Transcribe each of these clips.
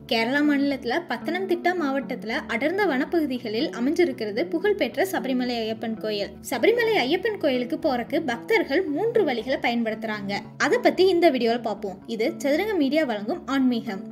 கேரளா மாநிலத்துல பத்தனம்திட்டா மாவட்டத்துல அடர்ந்த வனப்பகுதிகளில் அமைஞ்சிருக்கிறது புகழ்பெற்ற சபரிமலை ஐயப்பன் கோயில். சபரிமலை ஐயப்பன் கோயிலுக்கு போறக்கு பக்தர்கள் 3 வழிகளை பயன்படுத்துறாங்க. அதை பத்தி இந்த வீடியோல பார்ப்போம். இது சதுரங்க மீடியா வழங்கும் ஆன்மீகம்.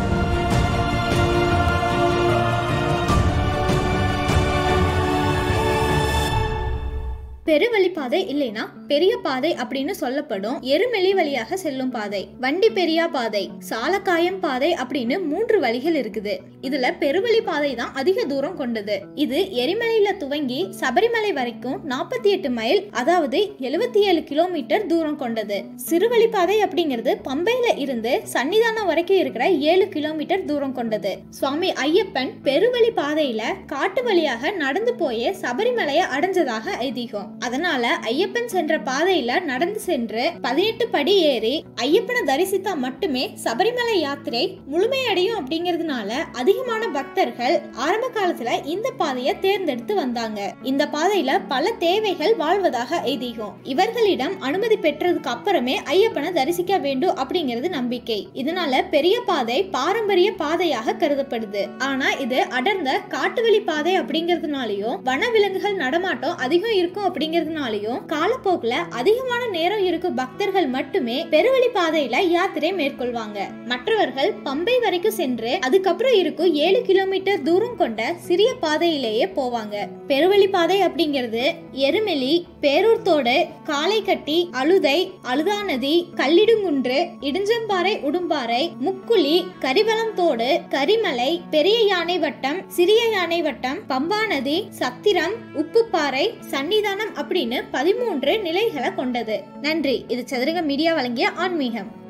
பெருவழிப்பாதை இல்லைனா பெரிய பாதை அப்படின்னு சொல்லப்படும் எருமெலி வழியாக செல்லும் பாதை, வண்டி பெரியா பாதை, சாலக்காயம் பாதை அப்படின்னு 3 வழிகள் இருக்குது. இதுல பெருவழி பாதை தான் அதிக தூரம் கொண்டது. இது எரிமலையில துவங்கி சபரிமலை வரைக்கும் 48 மைல், அதாவது 77 கிலோமீட்டர் தூரம் கொண்டது. சிறுவழி பாதை அப்படிங்கிறது பம்பையில இருந்து சன்னிதானம் வரைக்கும் இருக்கிற 7 கிலோமீட்டர் தூரம் கொண்டது. சுவாமி ஐயப்பன் பெருவழி பாதையில காட்டு வழியாக நடந்து போய் சபரிமலையை அடைஞ்சதாக ஐதீகம். அதனால ஐயப்பன் சென்ற பாதையில நடந்து சென்று 18 படி ஏறி ஐயப்பனை தரிசித்தா மட்டுமே சபரிமலை யாத்திரை முழுமையடையும் அப்படிங்கிறதுனால அதிகமான பக்தர்கள் ஆரம்ப காலத்துல இந்த பாதையை தேர்ந்தெடுத்து வந்தாங்க. இந்த பாதையில பல தேவைகள் வாழ்வதாக ஐதீகம். இவர்களிடம் அனுமதி பெற்றதுக்கு அப்புறமே ஐயப்பனை தரிசிக்க வேண்டும் அப்படிங்கிறது நம்பிக்கை. இதனால பெரிய பாதை பாரம்பரிய பாதையாக கருதப்படுது. ஆனா இது அடர்ந்த காட்டுவழி பாதை அப்படிங்கிறதுனாலயும் வனவிலங்குகள் நடமாட்டம் அதிகம் இருக்கும் அப்படிங்கிறதுனாலயும் காலப்போக்குல அதிகமான நேரம் இருக்கும் பக்தர்கள் மட்டுமே பெருவழி பாதையில யாத்திரை மேற்கொள்வாங்க. மற்றவர்கள் பம்பை வரைக்கும் சென்று அதுக்கப்புறம் இருக்கும் 7 கிலோமீட்டர் தூரம் கொண்ட சிறிய பாதையிலேயே போவாங்க. பெருவழி பாதை அப்படிங்கிறது எருமெலி, பேரூர்தோடு, காளைக்கட்டி, அழுதை, அழுதாநதி, கல்லிடுங்குன்று, இடிஞ்சம்பாறை, உடும்பாறை, முக்குழி, கரிவலம் தோடு, கரிமலை, பெரிய யானை வட்டம், சிறிய யானை வட்டம், பம்பாநதி, சத்திரம், உப்புப்பாறை, சன்னிதானம் அப்படின்னு 13 நிலைகளை கொண்டது. நன்றி. இது சதுரங்க மீடியா வழங்கிய ஆன்மீகம்.